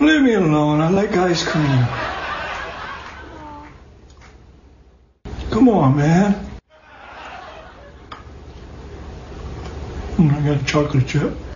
Leave me alone. I like ice cream. Come on, man. I got a chocolate chip.